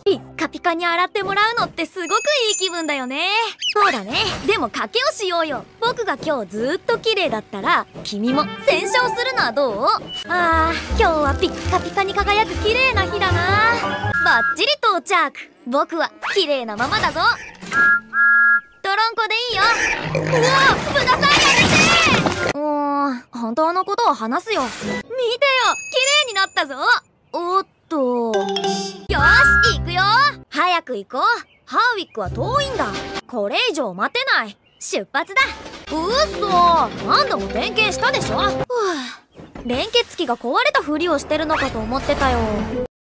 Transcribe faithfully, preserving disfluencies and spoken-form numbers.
ピッカピカに洗ってもらうのってすごくいい気分だよね。そうだね。でも賭けをしようよ。僕が今日ずーっと綺麗だったら君も洗車をするのはどう？あー、今日はピッカピカに輝く綺麗な日だな。バッチリ到着。僕は綺麗なままだぞ。トロンコでいいよ。うわ、ください、やめて。うーん、本当のことを話すよ。見てよ、綺麗になったぞ。おっと、よーし、行くよ。早く行こう。ハーウィックは遠いんだ。これ以上待てない。出発だ。うっそ、何度も点検したでしょ。ふぅ、連結器が壊れたふりをしてるのかと思ってたよ。